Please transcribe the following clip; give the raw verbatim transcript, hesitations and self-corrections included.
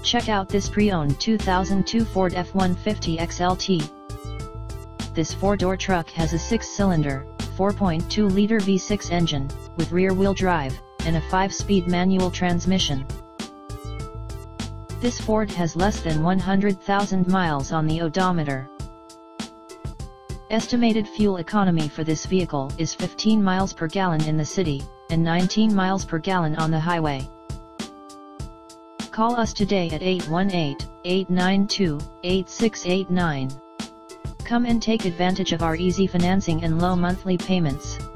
Check out this pre-owned two thousand two Ford F one fifty X L T. This four-door truck has a six-cylinder, four point two liter V six engine, with rear-wheel drive, and a five-speed manual transmission. This Ford has less than one hundred thousand miles on the odometer. Estimated fuel economy for this vehicle is fifteen miles per gallon in the city, and nineteen miles per gallon on the highway. Call us today at eight one eight, eight nine two, eight six eight nine. Come and take advantage of our easy financing and low monthly payments.